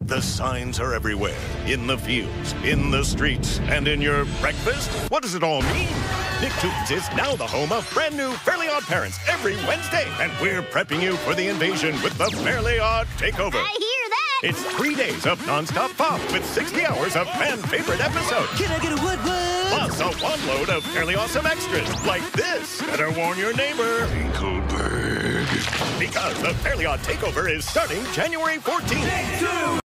The signs are everywhere. In the fields, in the streets, and in your breakfast. What does it all mean? Nicktoons is now the home of brand new Fairly Odd Parents every Wednesday. And we're prepping you for the invasion with the Fairly Odd Takeover. I hear that! It's 3 days of non-stop pop with 60 hours of fan-favorite episodes. Can I get a what? Plus a one load of fairly awesome extras like this. Better warn your neighbor. Because the Fairly Odd Takeover is starting January 14th.